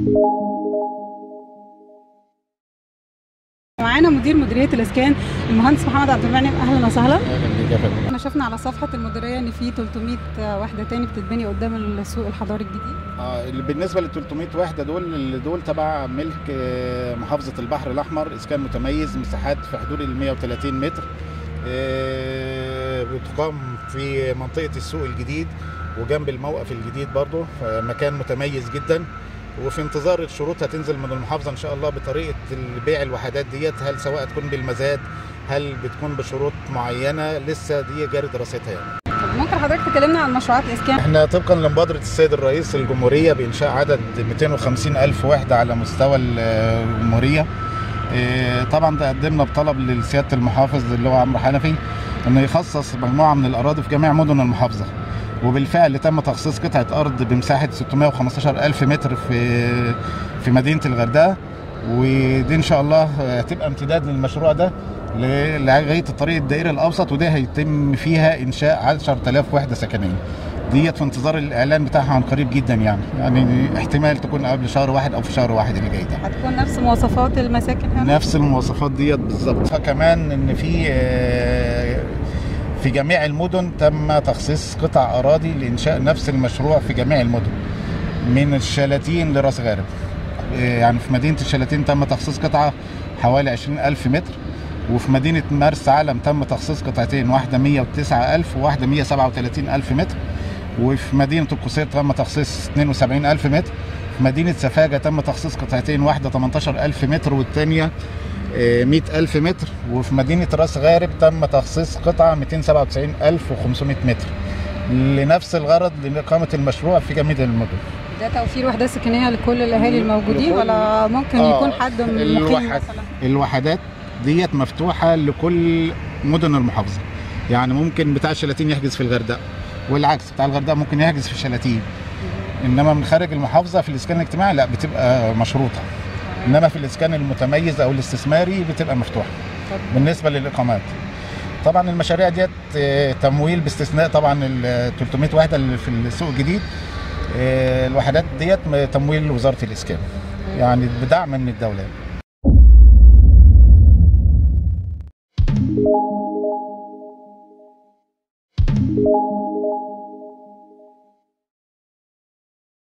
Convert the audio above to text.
معانا مدير مديريه الاسكان المهندس محمد عبد المنعم. اهلا وسهلا. اهلا بيك يا فندم. احنا شفنا على صفحه المديريه ان في 300 وحده تاني بتتبني قدام السوق الحضاري الجديد. بالنسبه لل 300 وحده دول تبع ملك محافظه البحر الاحمر، اسكان متميز، مساحات في حدود ال 130 متر، بتقام في منطقه السوق الجديد وجنب الموقف الجديد برضه، مكان متميز جدا. وفي انتظار الشروط هتنزل من المحافظه ان شاء الله بطريقه البيع الوحدات ديت، هل سواء تكون بالمزاد، هل بتكون بشروط معينه، لسه دي جاري دراستها يعني. ممكن حضرتك تكلمنا عن مشروعات الاسكان؟ احنا طبقا لمبادره السيد الرئيس الجمهوريه بانشاء عدد 250 الف وحده على مستوى الجمهوريه. طبعا تقدمنا بطلب لسياده المحافظ اللي هو عمرو حنفي انه يخصص مجموعه من الاراضي في جميع مدن المحافظه، وبالفعل تم تخصيص قطعه ارض بمساحه 615 الف متر في مدينه الغردقه، ودي ان شاء الله هتبقى امتداد للمشروع ده لغايه الطريق الدائري الاوسط، وده هيتم فيها انشاء 10,000 وحده سكنيه. ديت في انتظار الاعلان بتاعها عن قريب جدا يعني احتمال تكون قبل شهر واحد او في شهر واحد اللي جاي ده. هتكون نفس مواصفات المساكن هنا؟ نفس المواصفات ديت بالظبط. فكمان ان في جميع المدن تم تخصيص قطع اراضي لانشاء نفس المشروع في جميع المدن، من الشلاتين لراس غارب. يعني في مدينه الشلاتين تم تخصيص قطعه حوالي 20,000 متر، وفي مدينه مرسى علم تم تخصيص قطعتين، واحده 109,000 وواحده 137,000 متر، وفي مدينه القصير تم تخصيص 72,000 متر. في مدينه سفاجه تم تخصيص قطعتين، واحده 18,000 متر والثانيه 100,000 متر، وفي مدينه راس غارب تم تخصيص قطعه 297,500 متر لنفس الغرض لاقامه المشروع في جميع المدن. ده توفير وحدات سكنيه لكل الاهالي الموجودين ولا ممكن يكون حد مقيم مثلا؟ الوحدات ديت مفتوحه لكل مدن المحافظه، يعني ممكن بتاع الشلاتين يحجز في الغردقه، والعكس بتاع الغردقه ممكن يحجز في الشلاتين. انما من خارج المحافظه في الاسكان الاجتماعي لا، بتبقى مشروطه، انما في الاسكان المتميز او الاستثماري بتبقى مفتوحه. بالنسبه للاقامات طبعا المشاريع ديت تمويل باستثناء طبعا ال 300 وحده اللي في السوق الجديد، الوحدات ديت تمويل وزاره الاسكان، يعني بدعم من الدوله.